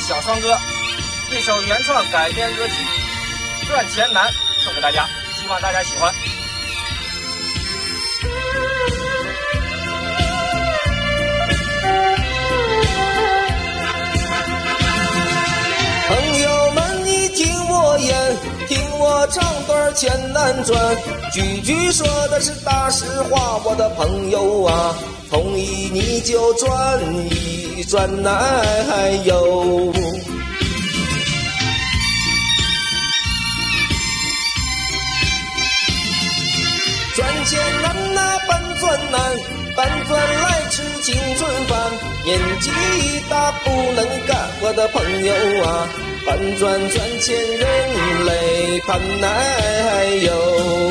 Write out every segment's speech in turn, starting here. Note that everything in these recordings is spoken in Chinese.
小双歌，一首原创改编歌曲《赚钱难》送给大家，希望大家喜欢。 朋友们，你听我言，听我唱段钱难赚，句句说的是大实话，我的朋友啊，同意你就赚一赚，哎呦。赚钱难呐，搬砖难，搬砖来吃青春饭，年纪一大不能干，我的朋友啊，搬砖赚钱人累盼，哎呦。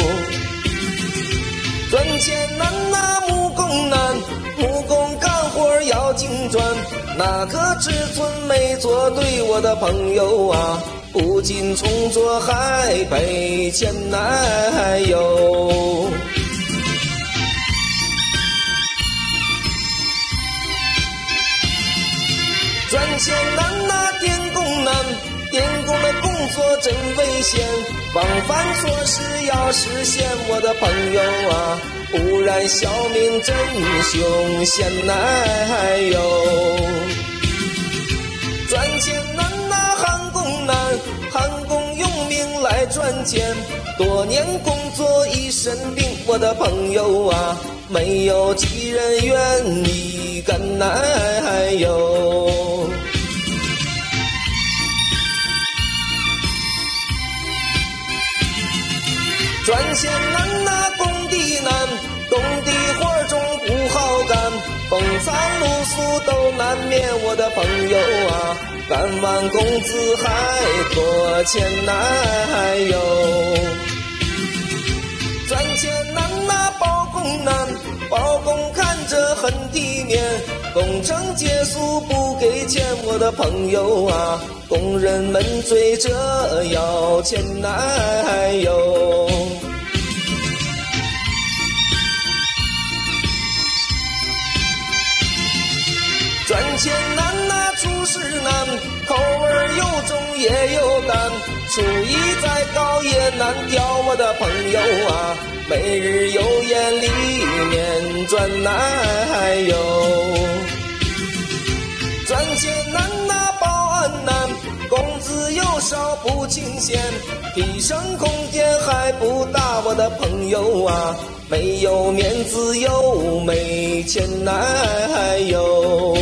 赚钱难呐，木工难，木工干活要精专，那个尺寸没做对，我的朋友啊，不仅重做还赔钱，哎呦。赚钱难呐，电工难，电工的工作真危险，广泛措施要实现，我的朋友啊，不然小命真凶险，哎呦。赚钱难呐，焊工难，焊工用命来赚钱，多年工作一身病，我的朋友啊，没有几人愿意干，哎呦。赚钱难呐，工地难，工地活中不好干，风餐露宿都难免，我的朋友啊，干完工资还拖钱，哎呦。赚钱难呐，包工难，包工看着很体面，工程结束不给钱，我的朋友啊，工人们追着要钱，哎呦。赚钱难呐，处事难，口味又重也有淡，厨艺再高也难调，我的朋友啊，每日油盐里面赚，哎呦。赚钱难呐，保安难，工资又少不清闲，提升空间还不大，我的朋友啊，没有面子又没钱，哎呦。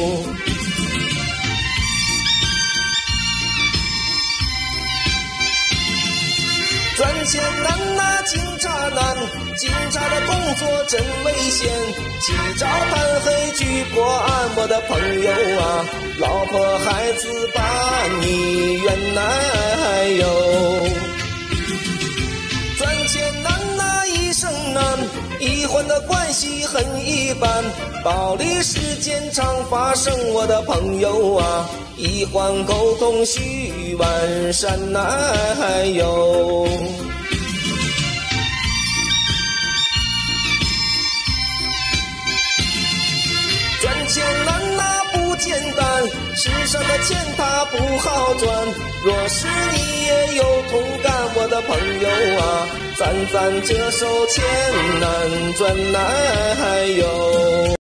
赚钱难呐，警察难，警察的工作真危险，起早贪黑去破案，我的朋友啊，老婆孩子把你怨，哎呦。赚钱难呐，医生难，医患的关系很一般，暴力事件常发生，我的朋友啊，医患沟通需完善，哎呦。赚钱难呐，不简单，世上的钱它不好赚，若是你也有同感，我的朋友啊，咱这手钱难赚，哎呦。